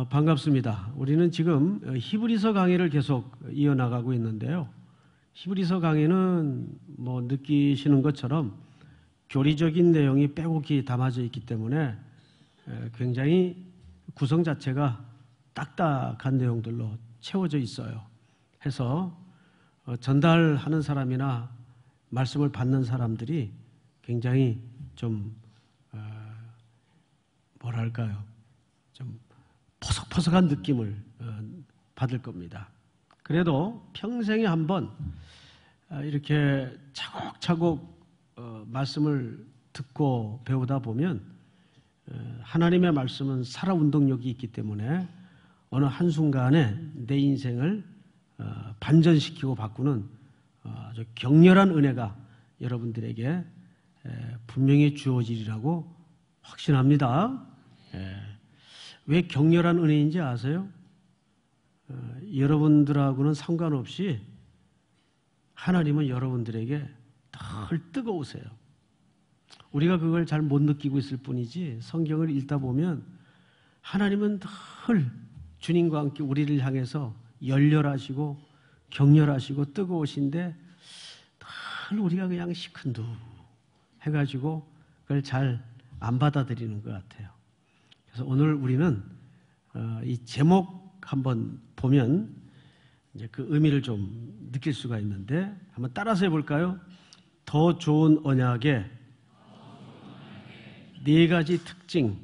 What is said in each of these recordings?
반갑습니다. 우리는 지금 히브리서 강의를 계속 이어나가고 있는데요. 히브리서 강의는 뭐 느끼시는 것처럼 교리적인 내용이 빼곡히 담아져 있기 때문에 굉장히 구성 자체가 딱딱한 내용들로 채워져 있어요. 해서 전달하는 사람이나 말씀을 받는 사람들이 굉장히 좀 뭐랄까요? 좀 포석포석한 느낌을 받을 겁니다. 그래도 평생에 한번 이렇게 차곡차곡 말씀을 듣고 배우다 보면 하나님의 말씀은 살아 운동력이 있기 때문에 어느 한순간에 내 인생을 반전시키고 바꾸는 아주 격렬한 은혜가 여러분들에게 분명히 주어지리라고 확신합니다. 왜 격렬한 은혜인지 아세요? 여러분들하고는 상관없이 하나님은 여러분들에게 늘 뜨거우세요. 우리가 그걸 잘 못 느끼고 있을 뿐이지 성경을 읽다 보면 하나님은 늘 주님과 함께 우리를 향해서 열렬하시고 격렬하시고 뜨거우신데 늘 우리가 그냥 시큰둥 해가지고 그걸 잘 안 받아들이는 것 같아요. 그래서 오늘 우리는 이 제목 한번 보면 이제 그 의미를 좀 느낄 수가 있는데 한번 따라서 해볼까요? 더 좋은 언약의 네 가지 특징.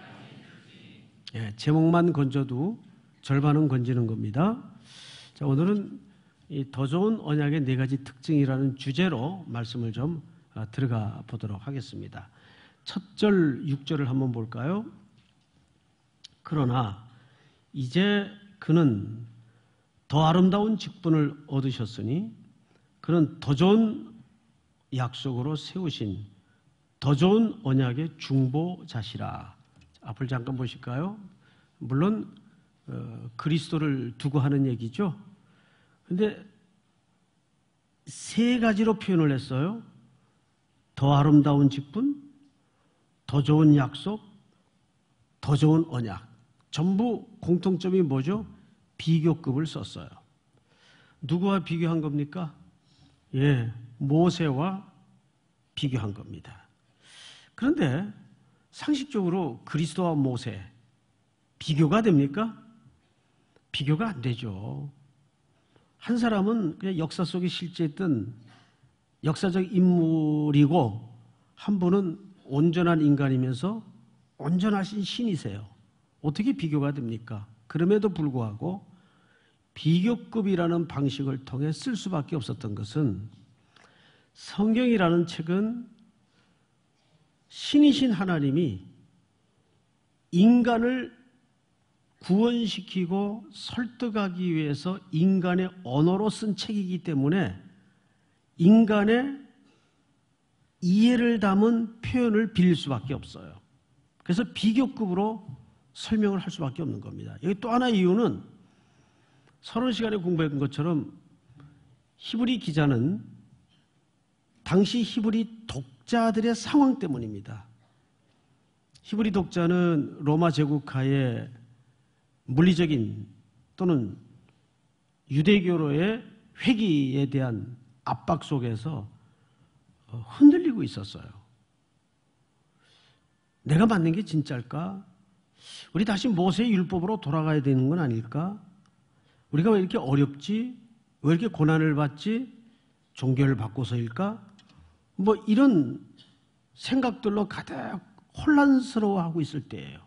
제목만 건져도 절반은 건지는 겁니다. 자, 오늘은 이 더 좋은 언약의 네 가지 특징이라는 주제로 말씀을 좀 들어가 보도록 하겠습니다. 첫 절 6절을 한번 볼까요? 그러나 이제 그는 더 아름다운 직분을 얻으셨으니 그는 더 좋은 약속으로 세우신 더 좋은 언약의 중보자시라. 앞을 잠깐 보실까요? 물론 그리스도를 두고 하는 얘기죠. 그런데 세 가지로 표현을 했어요. 더 아름다운 직분, 더 좋은 약속, 더 좋은 언약. 전부 공통점이 뭐죠? 비교급을 썼어요. 누구와 비교한 겁니까? 모세와 비교한 겁니다. 그런데 상식적으로 그리스도와 모세 비교가 됩니까? 비교가 안 되죠. 한 사람은 그냥 역사 속에 실제했던 역사적 인물이고 한 분은 온전한 인간이면서 온전하신 신이세요. 어떻게 비교가 됩니까? 그럼에도 불구하고 비교급이라는 방식을 통해 쓸 수밖에 없었던 것은 성경이라는 책은 신이신 하나님이 인간을 구원시키고 설득하기 위해서 인간의 언어로 쓴 책이기 때문에 인간의 이해를 담은 표현을 빌릴 수밖에 없어요. 그래서 비교급으로 설명을 할 수밖에 없는 겁니다. 여기 또 하나의 이유는 서론 시간에 공부했던 것처럼 히브리 기자는 당시 히브리 독자들의 상황 때문입니다. 히브리 독자는 로마 제국하에 물리적인 또는 유대교로의 회귀에 대한 압박 속에서 흔들리고 있었어요. 내가 맞는 게 진짜일까? 우리 다시 모세의 율법으로 돌아가야 되는 건 아닐까? 우리가 왜 이렇게 어렵지? 왜 이렇게 고난을 받지? 종교를 바꿔서일까? 뭐 이런 생각들로 가득 혼란스러워하고 있을 때예요.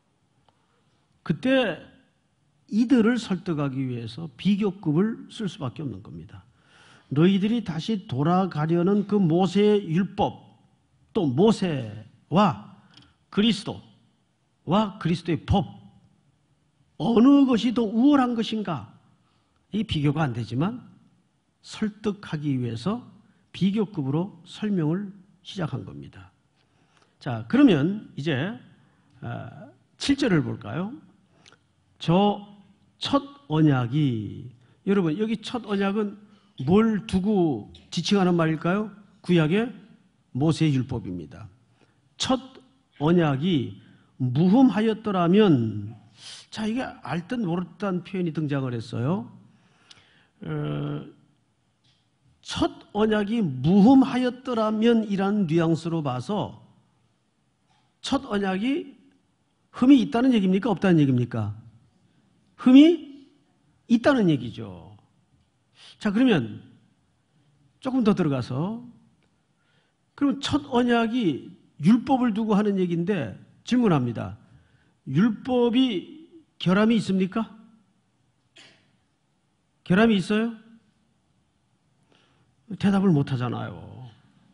그때 이들을 설득하기 위해서 비교급을 쓸 수밖에 없는 겁니다. 너희들이 다시 돌아가려는 그 모세의 율법, 또 모세와 그리스도와 그리스도의 법, 어느 것이 더 우월한 것인가? 이 비교가 안 되지만 설득하기 위해서 비교급으로 설명을 시작한 겁니다. 자, 그러면 이제 7절을 볼까요? 저 첫 언약이, 여러분 여기 첫 언약은 뭘 두고 지칭하는 말일까요? 구약의 모세의 율법입니다. 첫 언약이 무흠하였더라면 자, 이게 알듯 모르듯한 표현이 등장을 했어요. 첫 언약이 무흠하였더라면 이라는 뉘앙스로 봐서 첫 언약이 흠이 있다는 얘기입니까? 없다는 얘기입니까? 흠이 있다는 얘기죠. 자, 그러면 조금 더 들어가서 그럼 첫 언약이 율법을 두고 하는 얘기인데 질문합니다. 율법이 결함이 있습니까? 결함이 있어요? 대답을 못 하잖아요.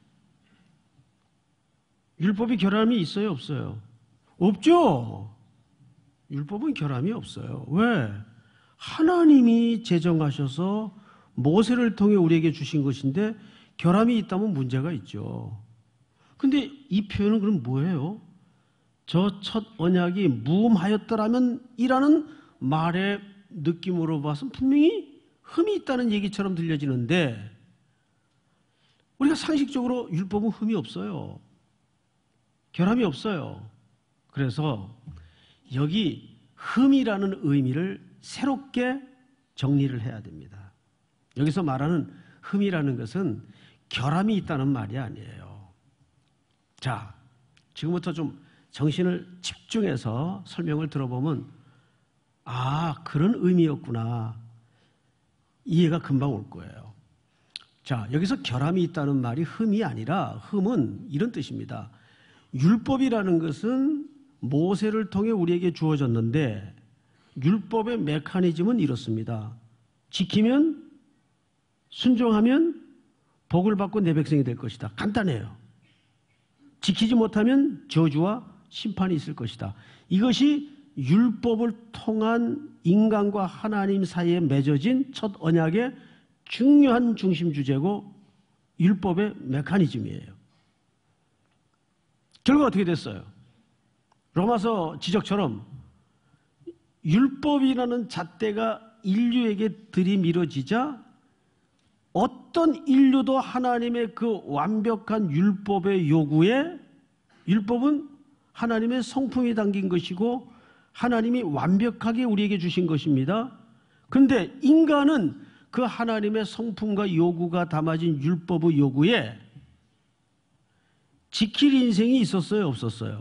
율법이 결함이 있어요? 없어요? 없죠? 율법은 결함이 없어요. 왜? 하나님이 제정하셔서 모세를 통해 우리에게 주신 것인데 결함이 있다면 문제가 있죠. 근데 이 표현은 그럼 뭐예요? 저 첫 언약이 무음하였더라면 이라는 말의 느낌으로 봐서 분명히 흠이 있다는 얘기처럼 들려지는데 우리가 상식적으로 율법은 흠이 없어요. 결함이 없어요. 그래서 여기 흠이라는 의미를 새롭게 정리를 해야 됩니다. 여기서 말하는 흠이라는 것은 결함이 있다는 말이 아니에요. 자, 지금부터 좀 정신을 집중해서 설명을 들어보면 아, 그런 의미였구나. 이해가 금방 올 거예요. 자, 여기서 결함이 있다는 말이 흠이 아니라 흠은 이런 뜻입니다. 율법이라는 것은 모세를 통해 우리에게 주어졌는데 율법의 메커니즘은 이렇습니다. 지키면 순종하면 복을 받고 내 백성이 될 것이다. 간단해요. 지키지 못하면 저주와 심판이 있을 것이다. 이것이 율법을 통한 인간과 하나님 사이에 맺어진 첫 언약의 중요한 중심 주제고 율법의 메커니즘이에요. 결과 어떻게 됐어요? 로마서 지적처럼 율법이라는 잣대가 인류에게 들이밀어지자 어떤 인류도 하나님의 그 완벽한 율법의 요구에 율법은 하나님의 성품이 담긴 것이고 하나님이 완벽하게 우리에게 주신 것입니다. 그런데 인간은 그 하나님의 성품과 요구가 담아진 율법의 요구에 지킬 인생이 있었어요? 없었어요?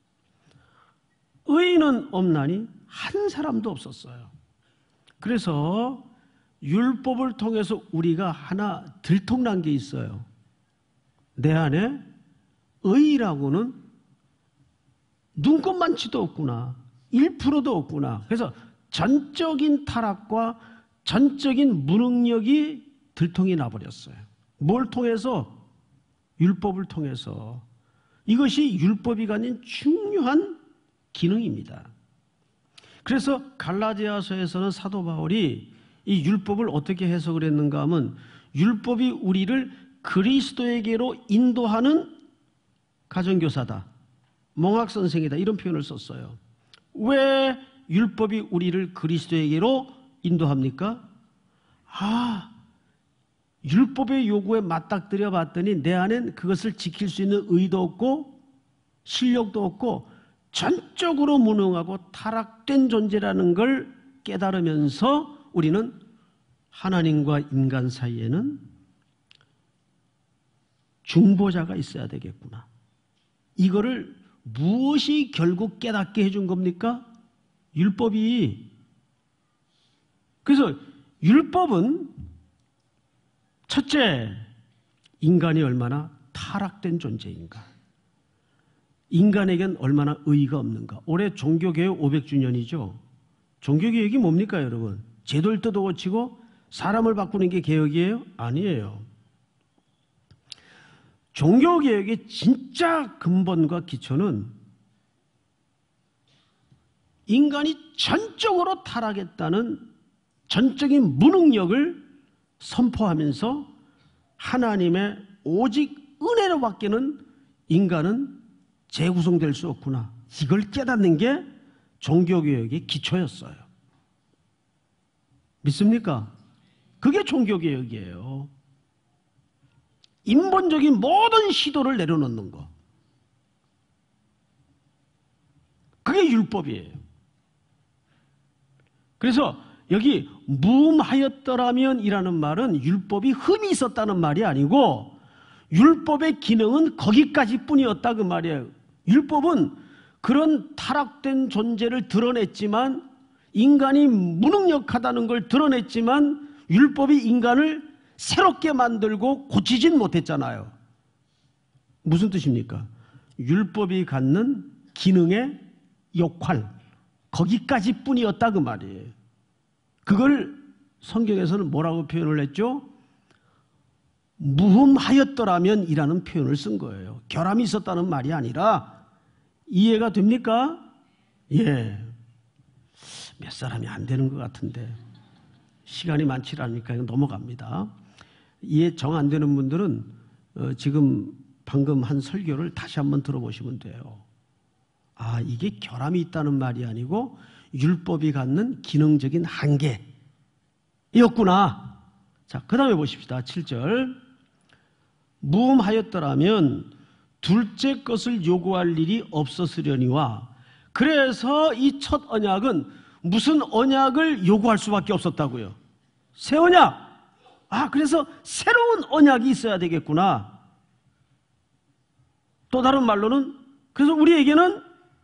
의인은 없나니 한 사람도 없었어요. 그래서 율법을 통해서 우리가 하나 들통난 게 있어요. 내 안에 의라고는 눈꼽만치도 없구나. 1%도 없구나. 그래서 전적인 타락과 전적인 무능력이 들통이 나버렸어요. 뭘 통해서? 율법을 통해서. 이것이 율법이 가진 중요한 기능입니다. 그래서 갈라디아서에서는 사도 바울이 이 율법을 어떻게 해석을 했는가 하면 율법이 우리를 그리스도에게로 인도하는 가정교사다. 몽학선생이다. 이런 표현을 썼어요. 왜 율법이 우리를 그리스도에게로 인도합니까? 율법의 요구에 맞닥뜨려 봤더니 내 안엔 그것을 지킬 수 있는 의도 없고 실력도 없고 전적으로 무능하고 타락된 존재라는 걸 깨달으면서 우리는 하나님과 인간 사이에는 중보자가 있어야 되겠구나. 이거를 무엇이 결국 깨닫게 해준 겁니까? 율법이. 그래서 율법은 첫째, 인간이 얼마나 타락된 존재인가. 인간에겐 얼마나 의의가 없는가. 올해 종교개혁 500주년이죠. 종교개혁이 뭡니까 여러분? 제도를 뜯어고치고 사람을 바꾸는 게 개혁이에요? 아니에요. 종교개혁의 진짜 근본과 기초는 인간이 전적으로 타락했다는 전적인 무능력을 선포하면서 하나님의 오직 은혜로 밖에는 인간은 재구성될 수 없구나. 이걸 깨닫는 게 종교개혁의 기초였어요. 믿습니까? 그게 종교개혁이에요. 인본적인 모든 시도를 내려놓는 거. 그게 율법이에요. 그래서 여기 무음하였더라면이라는 말은 율법이 흠이 있었다는 말이 아니고 율법의 기능은 거기까지 뿐이었다 그 말이에요. 율법은 그런 타락된 존재를 드러냈지만, 인간이 무능력하다는 걸 드러냈지만, 율법이 인간을 새롭게 만들고 고치진 못했잖아요. 무슨 뜻입니까? 율법이 갖는 기능의 역할, 거기까지 뿐이었다 그 말이에요. 그걸 성경에서는 뭐라고 표현을 했죠? 무흠하였더라면 이라는 표현을 쓴 거예요. 결함이 있었다는 말이 아니라. 이해가 됩니까? 예. 몇 사람이 안 되는 것 같은데 시간이 많지 않으니까 넘어갑니다. 이해 정 안 되는 분들은 지금 방금 한 설교를 다시 한번 들어보시면 돼요. 아, 이게 결함이 있다는 말이 아니고 율법이 갖는 기능적인 한계였구나. 자, 그 다음에 보십시다. 7절. 무음하였더라면 둘째 것을 요구할 일이 없었으려니와. 그래서 이 첫 언약은 무슨 언약을 요구할 수밖에 없었다고요? 새 언약. 아, 그래서 새로운 언약이 있어야 되겠구나. 또 다른 말로는 그래서 우리에게는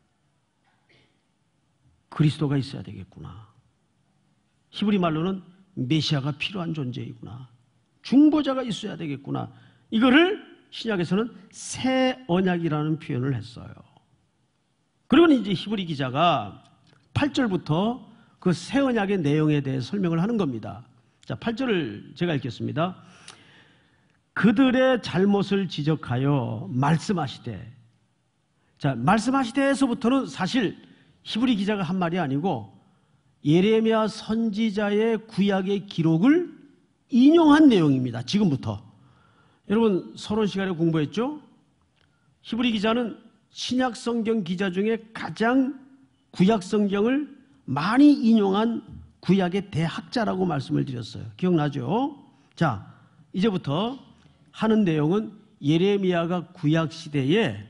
그리스도가 있어야 되겠구나. 히브리 말로는 메시아가 필요한 존재이구나. 중보자가 있어야 되겠구나. 이거를 신약에서는 새 언약이라는 표현을 했어요. 그리고 이제 히브리 기자가 8절부터 그 새 언약의 내용에 대해 설명을 하는 겁니다. 자, 8절을 제가 읽겠습니다. 그들의 잘못을 지적하여 말씀하시되. 자, 말씀하시되에서부터는 사실 히브리 기자가 한 말이 아니고 예레미야 선지자의 구약의 기록을 인용한 내용입니다. 지금부터. 여러분 서론 시간에 공부했죠? 히브리 기자는 신약 성경 기자 중에 가장 구약 성경을 많이 인용한 구약의 대학자라고 말씀을 드렸어요. 기억나죠? 자, 이제부터 하는 내용은 예레미야가 구약 시대에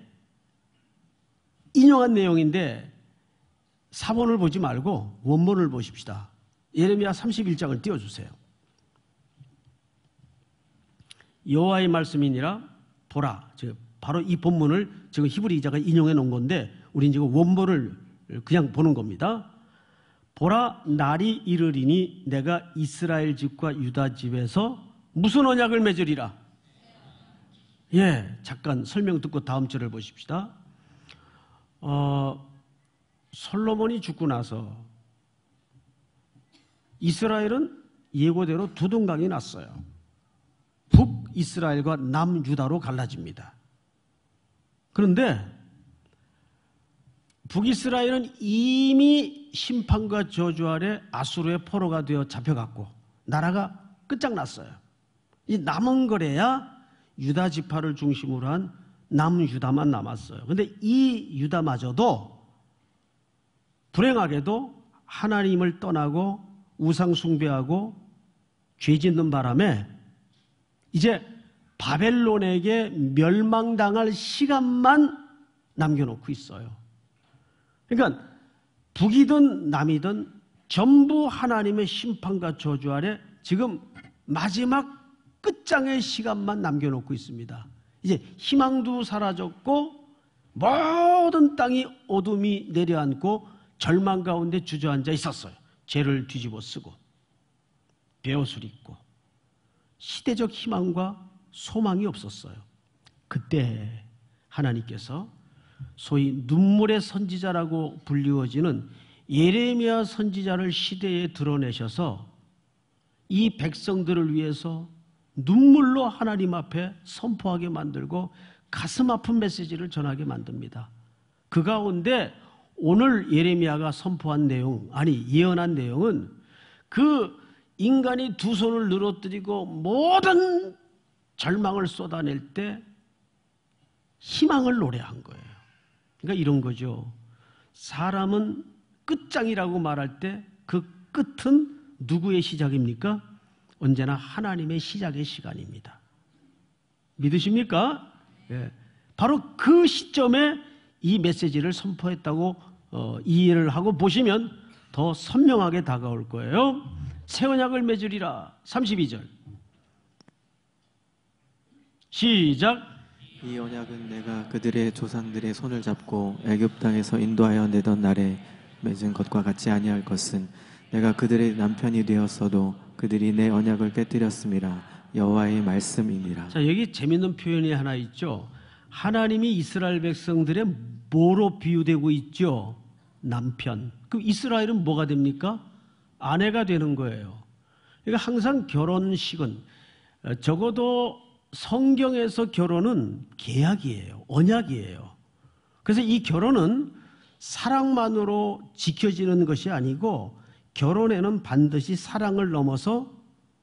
인용한 내용인데 사본을 보지 말고 원본을 보십시다. 예레미야 31장을 띄워주세요. 여호와의 말씀이니라 보라. 바로 이 본문을 지금 히브리 기자가 인용해 놓은 건데 우린 지금 원본을 그냥 보는 겁니다. 보라, 날이 이르리니 내가 이스라엘 집과 유다 집에서 무슨 언약을 맺으리라. 예, 잠깐 설명 듣고 다음 절을 보십시다. 솔로몬이 죽고 나서 이스라엘은 예고대로 두둥강이 났어요. 북이스라엘과 남유다로 갈라집니다. 그런데 북이스라엘은 이미 심판과 저주 아래 아수르의 포로가 되어 잡혀갔고 나라가 끝장났어요. 이 남은 거래야 유다 지파를 중심으로 한 남유다만 남았어요. 그런데 이 유다마저도 불행하게도 하나님을 떠나고 우상 숭배하고 죄 짓는 바람에 이제 바벨론에게 멸망당할 시간만 남겨놓고 있어요. 그러니까 북이든 남이든 전부 하나님의 심판과 저주 아래 지금 마지막 끝장의 시간만 남겨놓고 있습니다. 이제 희망도 사라졌고 모든 땅이 어둠이 내려앉고 절망 가운데 주저앉아 있었어요. 죄를 뒤집어 쓰고 베옷을 입고 시대적 희망과 소망이 없었어요. 그때 하나님께서 소위 눈물의 선지자라고 불리워지는 예레미야 선지자를 시대에 드러내셔서 이 백성들을 위해서 눈물로 하나님 앞에 선포하게 만들고 가슴 아픈 메시지를 전하게 만듭니다. 그 가운데 오늘 예레미야가 선포한 내용, 아니 예언한 내용은 그 인간이 두 손을 늘어뜨리고 모든 절망을 쏟아낼 때 희망을 노래한 거예요. 그러니까 이런 거죠. 사람은 끝장이라고 말할 때 그 끝은 누구의 시작입니까? 언제나 하나님의 시작의 시간입니다. 믿으십니까? 예. 바로 그 시점에 이 메시지를 선포했다고 이해를 하고 보시면 더 선명하게 다가올 거예요. 새 언약을 맺으리라. 32절 시작. 이 언약은 내가 그들의 조상들의 손을 잡고 애굽 땅에서 인도하여 내던 날에 맺은 것과 같지 아니할 것은 내가 그들의 남편이 되었어도 그들이 내 언약을 깨뜨렸음이라. 여호와의 말씀이니라. 자, 여기 재밌는 표현이 하나 있죠. 하나님이 이스라엘 백성들의 뭐로 비유되고 있죠? 남편. 그럼 이스라엘은 뭐가 됩니까? 아내가 되는 거예요. 그러니까 항상 결혼식은 적어도 성경에서 결혼은 계약이에요. 언약이에요. 그래서 이 결혼은 사랑만으로 지켜지는 것이 아니고 결혼에는 반드시 사랑을 넘어서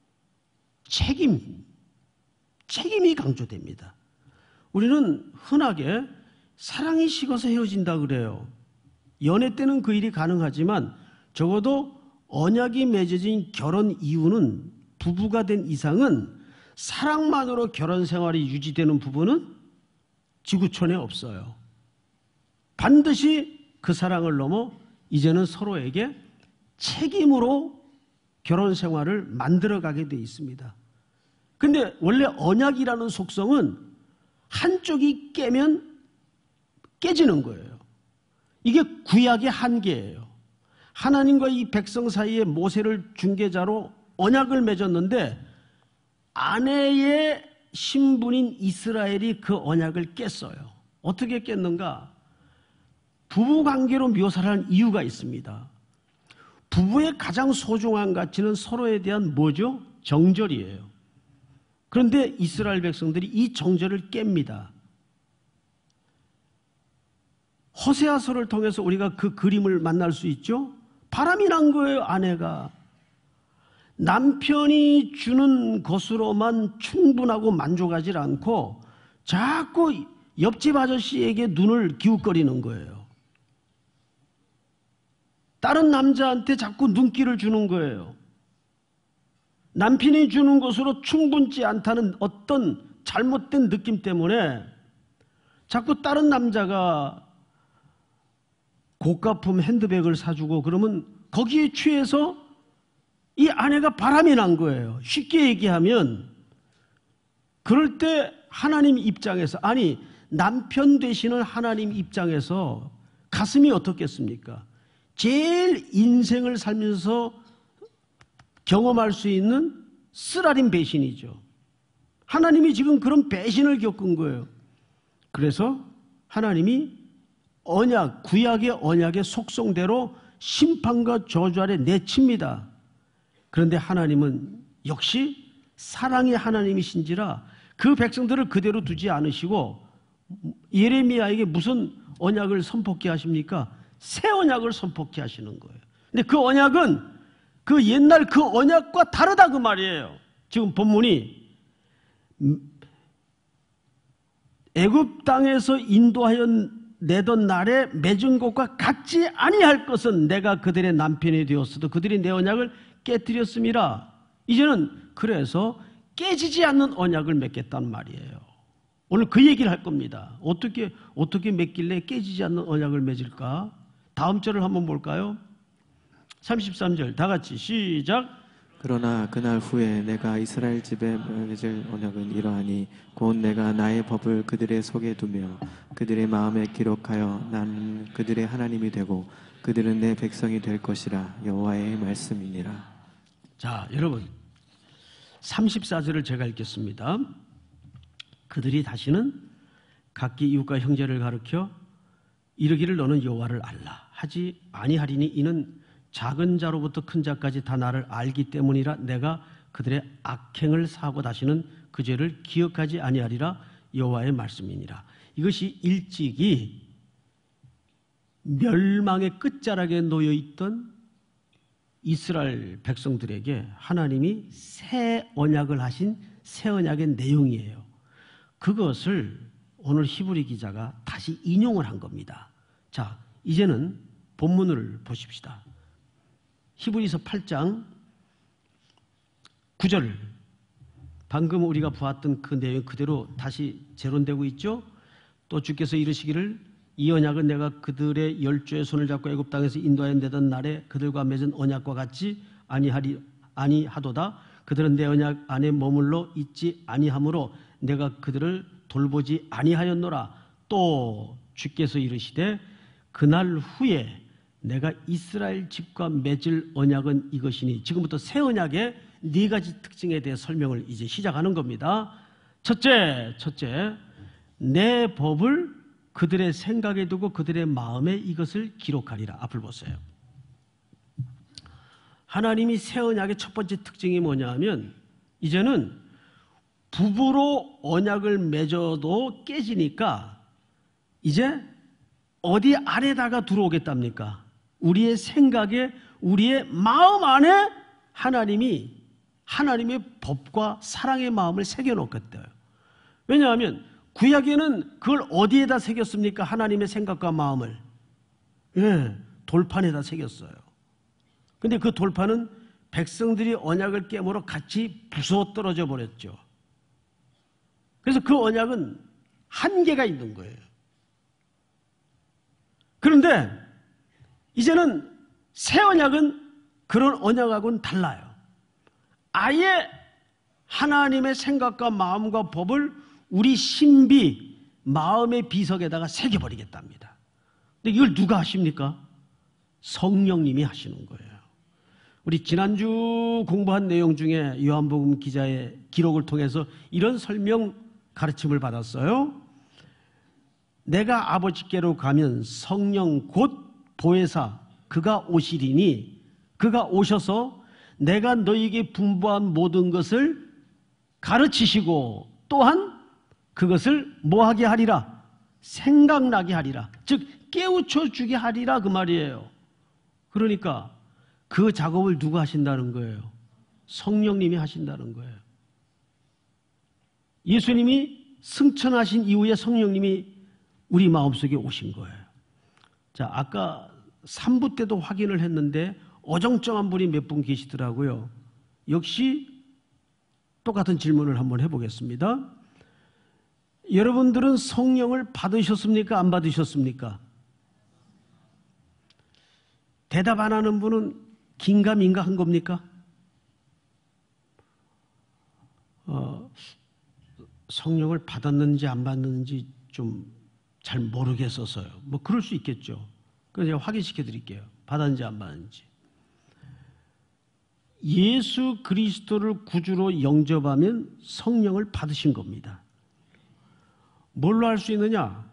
책임이 강조됩니다. 우리는 흔하게 사랑이 식어서 헤어진다 그래요. 연애 때는 그 일이 가능하지만 적어도 언약이 맺어진 결혼 이후는 부부가 된 이상은 사랑만으로 결혼 생활이 유지되는 부부는 지구촌에 없어요. 반드시 그 사랑을 넘어 이제는 서로에게 책임으로 결혼 생활을 만들어가게 돼 있습니다. 근데 원래 언약이라는 속성은 한쪽이 깨면 깨지는 거예요. 이게 구약의 한계예요. 하나님과 이 백성 사이에 모세를 중개자로 언약을 맺었는데 아내의 신분인 이스라엘이 그 언약을 깼어요. 어떻게 깼는가? 부부관계로 묘사를 한 이유가 있습니다. 부부의 가장 소중한 가치는 서로에 대한 뭐죠? 정절이에요. 그런데 이스라엘 백성들이 이 정절을 깹니다. 호세아서를 통해서 우리가 그 그림을 만날 수 있죠? 바람이 난 거예요, 아내가. 남편이 주는 것으로만 충분하고 만족하지 않고 자꾸 옆집 아저씨에게 눈을 기웃거리는 거예요. 다른 남자한테 자꾸 눈길을 주는 거예요. 남편이 주는 것으로 충분치 않다는 어떤 잘못된 느낌 때문에 자꾸 다른 남자가 고가품 핸드백을 사주고 그러면 거기에 취해서 이 아내가 바람이 난 거예요. 쉽게 얘기하면 그럴 때 하나님 입장에서, 아니 남편 되시는 하나님 입장에서 가슴이 어떻겠습니까? 제일 인생을 살면서 경험할 수 있는 쓰라린 배신이죠. 하나님이 지금 그런 배신을 겪은 거예요. 그래서 하나님이 언약, 구약의 언약의 속성대로 심판과 저주 아래 내칩니다. 그런데 하나님은 역시 사랑의 하나님이신지라 그 백성들을 그대로 두지 않으시고 예레미야에게 무슨 언약을 선포케 하십니까? 새 언약을 선포케 하시는 거예요. 근데 그 언약은 그 옛날 그 언약과 다르다 그 말이에요. 지금 본문이 애굽 땅에서 인도하여 내던 날에 맺은 것과 같지 아니할 것은 내가 그들의 남편이 되었어도 그들이 내 언약을 깨뜨렸음이라. 이제는 그래서 깨지지 않는 언약을 맺겠다는 말이에요. 오늘 그 얘기를 할 겁니다. 어떻게 맺길래 깨지지 않는 언약을 맺을까? 다음 절을 한번 볼까요? 33절 다 같이 시작. 그러나 그날 후에 내가 이스라엘 집에 맺을 언약은 이러하니 곧 내가 나의 법을 그들의 속에 두며 그들의 마음에 기록하여 나는 그들의 하나님이 되고 그들은 내 백성이 될 것이라. 여호와의 말씀이니라. 자, 여러분 34절을 제가 읽겠습니다. 그들이 다시는 각기 이웃과 형제를 가르쳐 이르기를 너는 여호와를 알라 하지 아니하리니 이는 작은 자로부터 큰 자까지 다 나를 알기 때문이라. 내가 그들의 악행을 사하고 다시는 그 죄를 기억하지 아니하리라. 여호와의 말씀이니라. 이것이 일찍이 멸망의 끝자락에 놓여있던 이스라엘 백성들에게 하나님이 새 언약을 하신 새 언약의 내용이에요. 그것을 오늘 히브리 기자가 다시 인용을 한 겁니다. 자, 이제는 본문을 보십시다. 히브리서 8장 9절, 방금 우리가 보았던 그 내용 그대로 다시 재론되고 있죠. 또 주께서 이르시기를 이 언약은 내가 그들의 열조의 손을 잡고 애굽 땅에서 인도하여 내던 날에 그들과 맺은 언약과 같지 아니하도다. 그들은 내 언약 안에 머물러 있지 아니하므로 내가 그들을 돌보지 아니하였노라. 또 주께서 이르시되 그날 후에 내가 이스라엘 집과 맺을 언약은 이것이니. 지금부터 새 언약의 네 가지 특징에 대해 설명을 이제 시작하는 겁니다. 첫째, 내 법을 그들의 생각에 두고 그들의 마음에 이것을 기록하리라. 앞을 보세요. 하나님이 새 언약의 첫 번째 특징이 뭐냐 하면 이제는 부부로 언약을 맺어도 깨지니까 이제 어디 안에다가 들어오겠답니까? 우리의 생각에, 우리의 마음 안에 하나님의 법과 사랑의 마음을 새겨놓겠대요. 왜냐하면 구약에는 그걸 어디에다 새겼습니까? 하나님의 생각과 마음을. 돌판에다 새겼어요. 근데 그 돌판은 백성들이 언약을 깨물어 같이 부숴 떨어져 버렸죠. 그래서 그 언약은 한계가 있는 거예요. 그런데 이제는 새 언약은 그런 언약하고는 달라요. 아예 하나님의 생각과 마음과 법을 우리 신비, 마음의 비석에다가 새겨버리겠답니다. 근데 이걸 누가 하십니까? 성령님이 하시는 거예요. 우리 지난주 공부한 내용 중에 요한복음 기자의 기록을 통해서 이런 설명 가르침을 받았어요. 내가 아버지께로 가면 성령 곧 보혜사 그가 오시리니 그가 오셔서 내가 너희에게 분부한 모든 것을 가르치시고 또한 그것을 뭐하게 하리라? 생각나게 하리라. 즉 깨우쳐 주게 하리라 그 말이에요. 그러니까 그 작업을 누가 하신다는 거예요? 성령님이 하신다는 거예요. 예수님이 승천하신 이후에 성령님이 우리 마음속에 오신 거예요. 자, 아까 3부 때도 확인을 했는데 어정쩡한 분이 몇 분 계시더라고요. 역시 똑같은 질문을 한번 해보겠습니다. 여러분들은 성령을 받으셨습니까? 안 받으셨습니까? 대답 안 하는 분은 긴가민가 한 겁니까? 성령을 받았는지 안 받았는지 좀 잘 모르겠어서요. 뭐 그럴 수 있겠죠. 그래서 제가 확인시켜 드릴게요. 받았는지 안 받았는지. 예수 그리스도를 구주로 영접하면 성령을 받으신 겁니다. 뭘로 할 수 있느냐?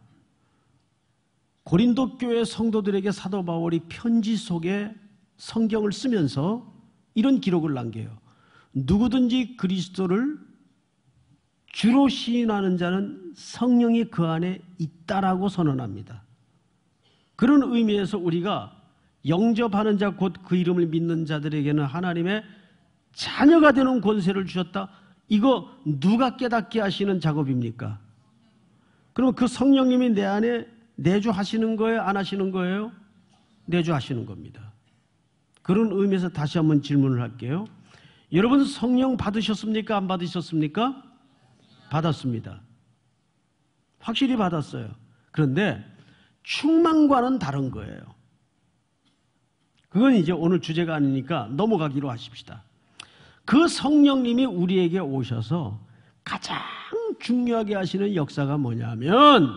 고린도 교회 성도들에게 사도 바울이 편지 속에 성경을 쓰면서 이런 기록을 남겨요. 누구든지 그리스도를 주로 시인하는 자는 성령이 그 안에 있다라고 선언합니다. 그런 의미에서 우리가 영접하는 자 곧 그 이름을 믿는 자들에게는 하나님의 자녀가 되는 권세를 주셨다. 이거 누가 깨닫게 하시는 작업입니까? 그럼 그 성령님이 내 안에 내주하시는 거예요? 안 하시는 거예요? 내주하시는 겁니다. 그런 의미에서 다시 한번 질문을 할게요. 여러분 성령 받으셨습니까? 안 받으셨습니까? 받았습니다. 확실히 받았어요. 그런데 충만과는 다른 거예요. 그건 이제 오늘 주제가 아니니까 넘어가기로 하십시다. 그 성령님이 우리에게 오셔서 가장 중요하게 하시는 역사가 뭐냐면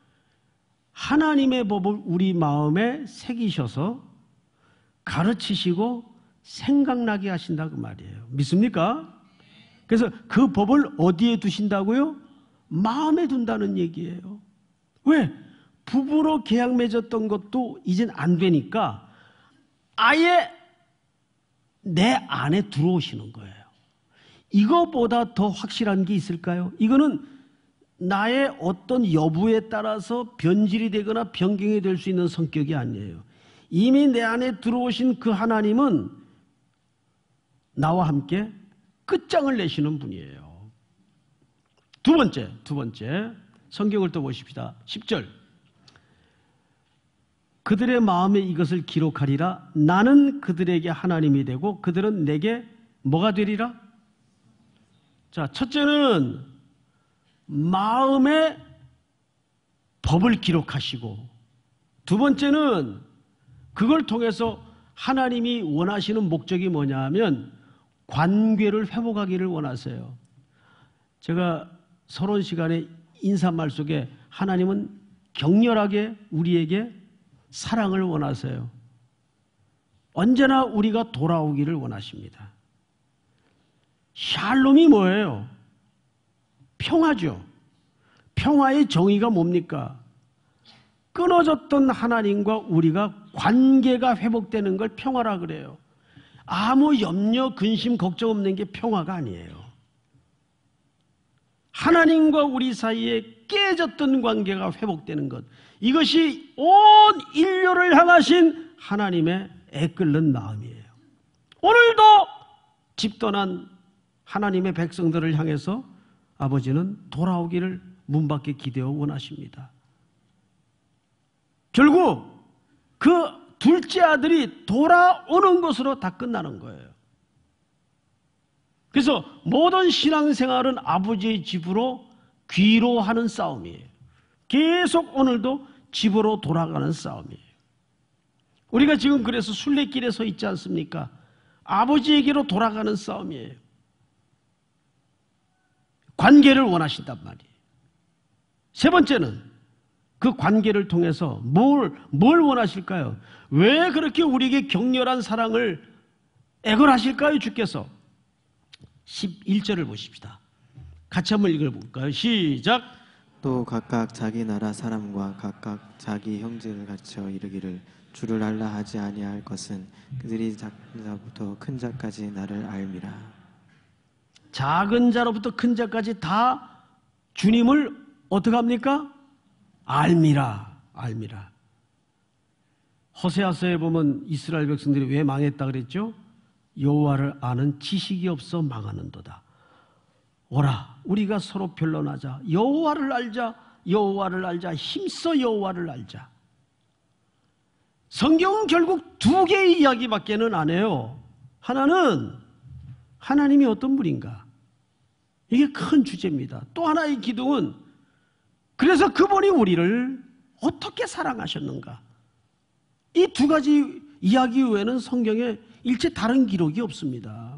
하나님의 법을 우리 마음에 새기셔서 가르치시고 생각나게 하신다 그 말이에요. 믿습니까? 그래서 그 법을 어디에 두신다고요? 마음에 둔다는 얘기예요. 왜? 부부로 계약 맺었던 것도 이젠 안 되니까 아예 내 안에 들어오시는 거예요. 이거보다 더 확실한 게 있을까요? 이거는 나의 어떤 여부에 따라서 변질이 되거나 변경이 될 수 있는 성격이 아니에요. 이미 내 안에 들어오신 그 하나님은 나와 함께 끝장을 내시는 분이에요. 두 번째 성경을 또 보십시다. 10절 그들의 마음에 이것을 기록하리라. 나는 그들에게 하나님이 되고 그들은 내게 뭐가 되리라? 자, 첫째는 마음에 법을 기록하시고 두 번째는 그걸 통해서 하나님이 원하시는 목적이 뭐냐 하면 관계를 회복하기를 원하세요. 제가 서론 시간에 인사말 속에 하나님은 격렬하게 우리에게 사랑을 원하세요. 언제나 우리가 돌아오기를 원하십니다. 샬롬이 뭐예요? 평화죠. 평화의 정의가 뭡니까? 끊어졌던 하나님과 우리가 관계가 회복되는 걸 평화라 그래요. 아무 염려, 근심, 걱정 없는 게 평화가 아니에요. 하나님과 우리 사이에 깨졌던 관계가 회복되는 것, 이것이 온 인류를 향하신 하나님의 애끓는 마음이에요. 오늘도 집 떠난 하나님의 백성들을 향해서 아버지는 돌아오기를 문 밖에 기대어 원하십니다. 결국 그 둘째 아들이 돌아오는 것으로 다 끝나는 거예요. 그래서 모든 신앙생활은 아버지의 집으로 귀로 하는 싸움이에요. 계속 오늘도 집으로 돌아가는 싸움이에요. 우리가 지금 그래서 순례길에 서 있지 않습니까? 아버지에게로 돌아가는 싸움이에요. 관계를 원하신단 말이에요. 세 번째는 그 관계를 통해서 뭘 원하실까요? 왜 그렇게 우리에게 격렬한 사랑을 애걸하실까요? 주께서 11절을 보십시다. 같이 한번 읽어볼까요? 시작. 또 각각 자기 나라 사람과 각각 자기 형제를 갖춰 이르기를 주를 알라 하지 아니할 것은 그들이 작은 자부터 큰 자까지 나를 알미라. 작은 자로부터 큰 자까지 다 주님을 어떻게 합니까? 알미라. 호세아서에 보면 이스라엘 백성들이 왜 망했다 그랬죠? 여호와를 아는 지식이 없어 망하는도다. 오라, 우리가 서로 변론하자. 여호와를 알자. 힘써 여호와를 알자. 성경은 결국 두 개의 이야기밖에는 안 해요. 하나는 하나님이 어떤 분인가, 이게 큰 주제입니다. 또 하나의 기둥은 그래서 그분이 우리를 어떻게 사랑하셨는가. 이 두 가지 이야기 외에는 성경에 일체 다른 기록이 없습니다.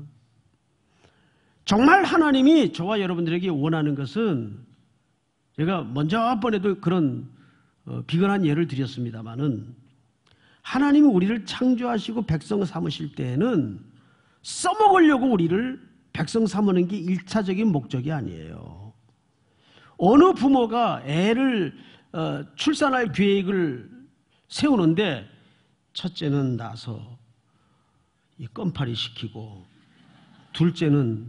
정말 하나님이 저와 여러분들에게 원하는 것은, 제가 먼저 번에도 그런 비근한 예를 드렸습니다마는, 하나님이 우리를 창조하시고 백성 삼으실 때에는 써먹으려고 우리를 백성 삼는 게 1차적인 목적이 아니에요. 어느 부모가 애를 출산할 계획을 세우는데 첫째는 낳아서 이 껌파리 시키고, 둘째는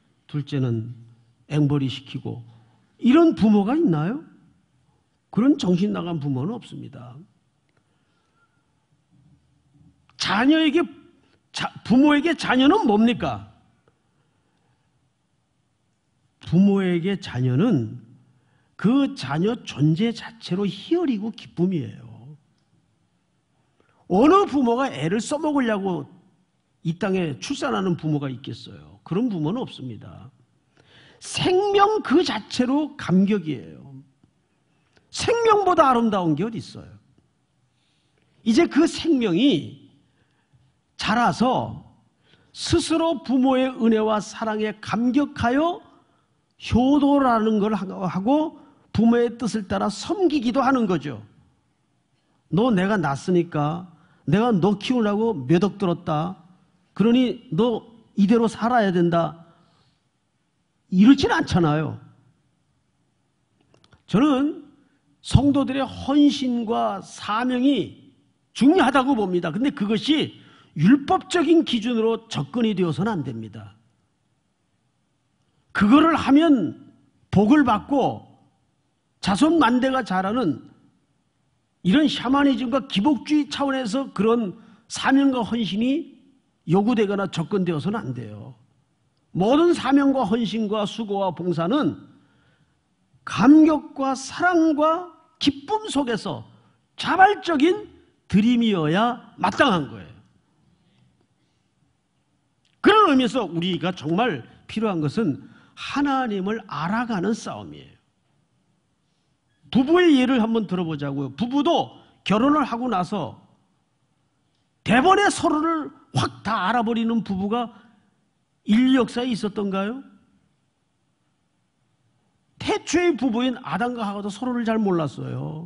앵벌이 시키고, 이런 부모가 있나요? 그런 정신 나간 부모는 없습니다. 부모에게 자녀는 뭡니까? 부모에게 자녀는 그 자녀 존재 자체로 희열이고 기쁨이에요. 어느 부모가 애를 써먹으려고 이 땅에 출산하는 부모가 있겠어요? 그런 부모는 없습니다. 생명 그 자체로 감격이에요. 생명보다 아름다운 게 어디 있어요? 이제 그 생명이 자라서 스스로 부모의 은혜와 사랑에 감격하여 효도라는 걸 하고 부모의 뜻을 따라 섬기기도 하는 거죠. 너 내가 낳았으니까 내가 너 키우려고 몇 억 들었다. 그러니 너 이대로 살아야 된다. 이렇지는 않잖아요. 저는 성도들의 헌신과 사명이 중요하다고 봅니다. 근데 그것이 율법적인 기준으로 접근이 되어서는 안 됩니다. 그거를 하면 복을 받고 자손 만대가 자라는 이런 샤머니즘과 기복주의 차원에서 그런 사명과 헌신이 요구되거나 접근되어서는 안 돼요. 모든 사명과 헌신과 수고와 봉사는 감격과 사랑과 기쁨 속에서 자발적인 드림이어야 마땅한 거예요. 그런 의미에서 우리가 정말 필요한 것은 하나님을 알아가는 싸움이에요. 부부의 예를 한번 들어보자고요. 부부도 결혼을 하고 나서 대번에 서로를 확 다 알아버리는 부부가 인류 역사에 있었던가요? 태초의 부부인 아담과 하와도 서로를 잘 몰랐어요.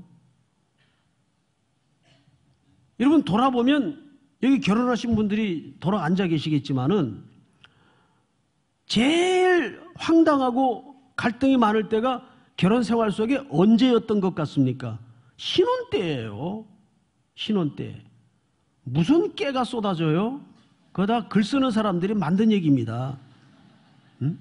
여러분 돌아보면 여기 결혼하신 분들이 돌아 앉아 계시겠지만은 제일 황당하고 갈등이 많을 때가 결혼 생활 속에 언제였던 것 같습니까? 신혼 때예요. 신혼 때. 무슨 깨가 쏟아져요? 그거 다 글 쓰는 사람들이 만든 얘기입니다. 응?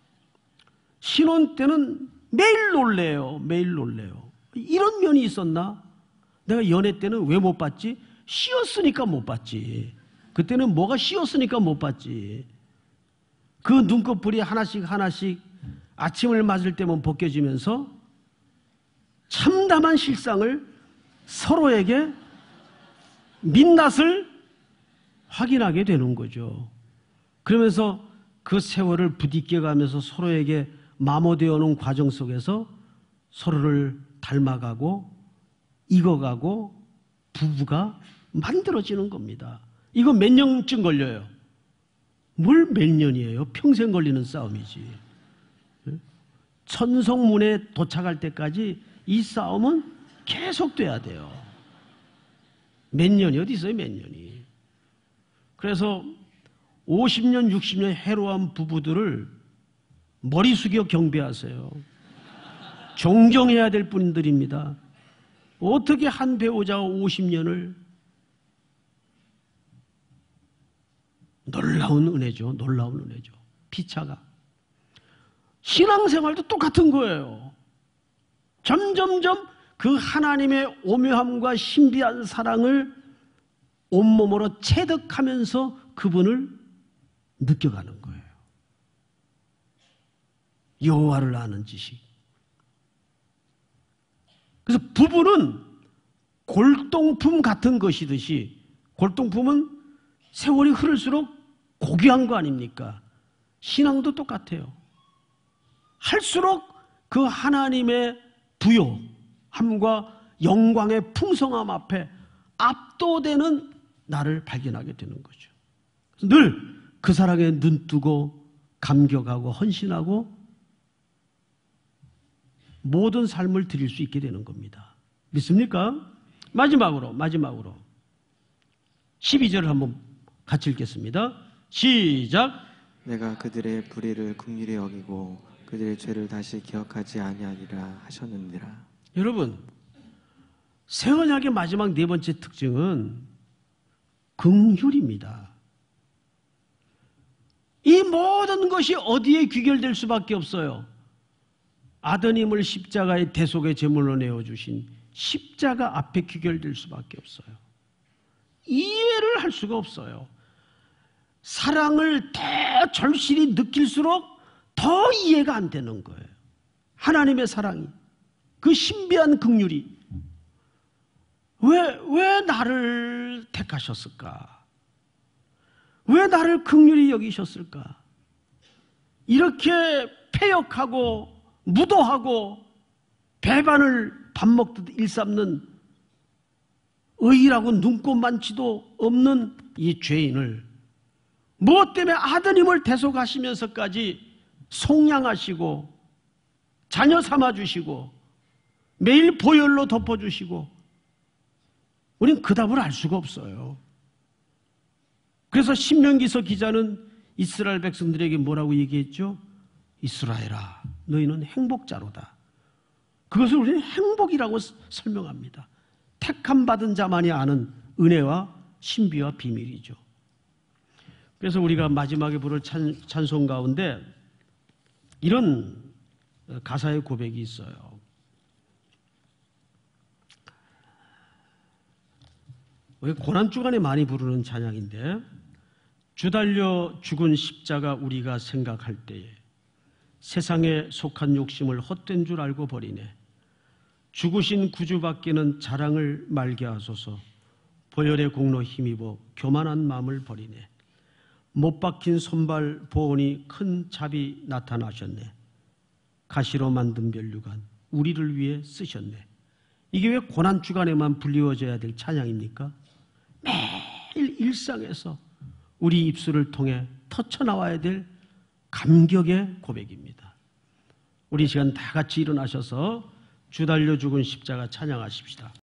신혼 때는 매일 놀래요. 매일 놀래요. 이런 면이 있었나? 내가 연애 때는 왜 못 봤지? 씌었으니까 못 봤지. 그때는 뭐가 씌었으니까 못 봤지. 그 눈꺼풀이 하나씩 하나씩 아침을 맞을 때면 벗겨지면서 참담한 실상을 서로에게 민낯을 확인하게 되는 거죠. 그러면서 그 세월을 부딪혀 가면서 서로에게 마모되어 오는 과정 속에서 서로를 닮아가고 익어가고 부부가 만들어지는 겁니다. 이거 몇 년쯤 걸려요? 뭘 몇 년이에요? 평생 걸리는 싸움이지. 천성문에 도착할 때까지 이 싸움은 계속돼야 돼요. 몇 년이 어디 있어요? 몇 년이. 그래서 50년, 60년 해로한 부부들을 머리 숙여 경배하세요. 존경해야 될 분들입니다. 어떻게 한 배우자가 50년을 놀라운 은혜죠. 놀라운 은혜죠. 피차가. 신앙생활도 똑같은 거예요. 점점점 그 하나님의 오묘함과 신비한 사랑을 온몸으로 체득하면서 그분을 느껴가는 거예요. 여호와를 아는 지식. 그래서 부부는 골동품 같은 것이듯이, 골동품은 세월이 흐를수록 고귀한 거 아닙니까? 신앙도 똑같아요. 할수록 그 하나님의 부요함과 영광의 풍성함 앞에 압도되는 나를 발견하게 되는 거죠. 늘 그 사랑에 눈뜨고 감격하고 헌신하고 모든 삶을 드릴 수 있게 되는 겁니다. 믿습니까? 마지막으로 12절을 한번 같이 읽겠습니다. 시작. 내가 그들의 불의를 긍휼히 여기고 그들의 죄를 다시 기억하지 아니하리라 하셨느니라. 여러분, 새 언약의 마지막 네 번째 특징은 긍휼입니다. 이 모든 것이 어디에 귀결될 수밖에 없어요? 아드님을 십자가의 대속의 제물로 내어주신 십자가 앞에 귀결될 수밖에 없어요. 이해를 할 수가 없어요. 사랑을 더 절실히 느낄수록 더 이해가 안 되는 거예요. 하나님의 사랑이, 그 신비한 긍휼이 왜 나를 택하셨을까? 왜 나를 긍휼히 여기셨을까? 이렇게 패역하고 무도하고 배반을 밥 먹듯 일삼는 의인하고 눈꼽만치도 없는 이 죄인을 무엇 때문에 아드님을 대속하시면서까지 속량하시고 자녀 삼아주시고 매일 보혈로 덮어주시고, 우린 그 답을 알 수가 없어요. 그래서 신명기서 기자는 이스라엘 백성들에게 뭐라고 얘기했죠? 이스라엘아, 너희는 행복자로다. 그것을 우리는 행복이라고 설명합니다. 택함 받은 자만이 아는 은혜와 신비와 비밀이죠. 그래서 우리가 마지막에 부를 찬송 가운데 이런 가사의 고백이 있어요. 고난주간에 많이 부르는 찬양인데, 주달려 죽은 십자가 우리가 생각할 때에 세상에 속한 욕심을 헛된 줄 알고 버리네. 죽으신 구주밖에는 자랑을 말게 하소서. 보혈의 공로 힘입어 교만한 마음을 버리네. 못 박힌 손발 보온이 큰 잡이 나타나셨네. 가시로 만든 면류관 우리를 위해 쓰셨네. 이게 왜 고난 주간에만 불리워져야 될 찬양입니까? 매일 일상에서 우리 입술을 통해 터쳐나와야 될 감격의 고백입니다. 우리 시간 다 같이 일어나셔서 주 달려 죽은 십자가 찬양하십시다.